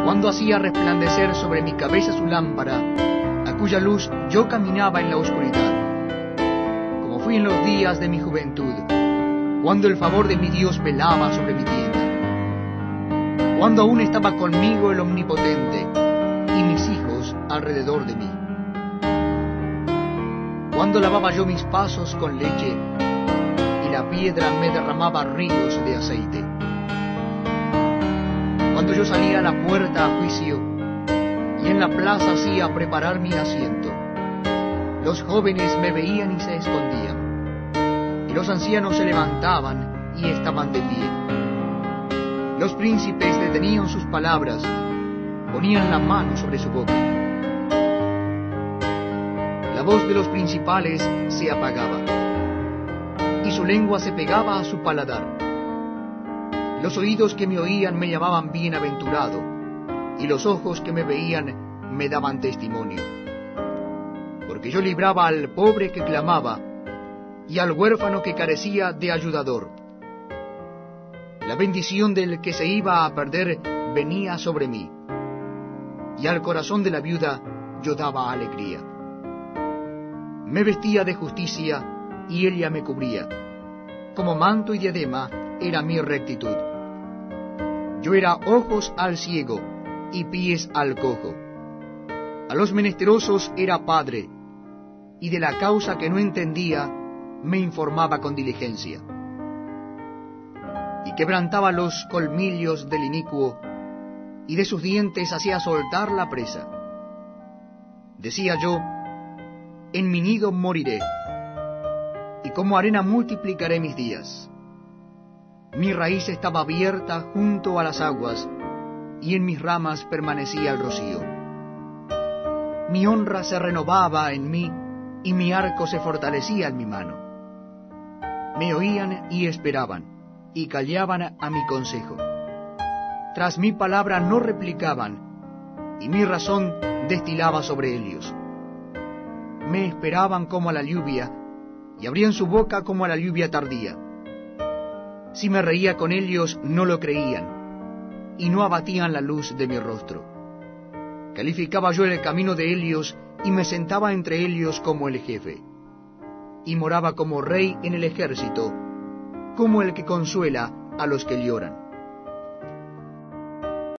cuando hacía resplandecer sobre mi cabeza su lámpara, a cuya luz yo caminaba en la oscuridad. Como fui en los días de mi juventud, cuando el favor de mi Dios velaba sobre mi tienda, cuando aún estaba conmigo el Omnipotente y mis hijos alrededor de mí, cuando lavaba yo mis pasos con leche y la piedra me derramaba ríos de aceite, cuando yo salía a la puerta a juicio y en la plaza hacía preparar mi asiento, los jóvenes me veían y se escondían, y los ancianos se levantaban y estaban de pie. Los príncipes detenían sus palabras, ponían la mano sobre su boca. La voz de los principales se apagaba, y su lengua se pegaba a su paladar. Los oídos que me oían me llamaban bienaventurado, y los ojos que me veían me daban testimonio. Porque yo libraba al pobre que clamaba, y al huérfano que carecía de ayudador. La bendición del que se iba a perder venía sobre mí, y al corazón de la viuda yo daba alegría. Me vestía de justicia, y ella me cubría. Como manto y diadema era mi rectitud. Yo era ojos al ciego, y pies al cojo. A los menesterosos era padre, y de la causa que no entendía me informaba con diligencia. Y quebrantaba los colmillos del inicuo, y de sus dientes hacía soltar la presa. Decía yo, en mi nido moriré, y como arena multiplicaré mis días. Mi raíz estaba abierta junto a las aguas, y en mis ramas permanecía el rocío. Mi honra se renovaba en mí, y mi arco se fortalecía en mi mano. Me oían y esperaban, y callaban a mi consejo. Tras mi palabra no replicaban, y mi razón destilaba sobre ellos. Me esperaban como a la lluvia, y abrían su boca como a la lluvia tardía. Si me reía con ellos, no lo creían, y no abatían la luz de mi rostro. Calificaba yo el camino de ellos, y me sentaba entre ellos como el jefe, y moraba como rey en el ejército, como el que consuela a los que lloran.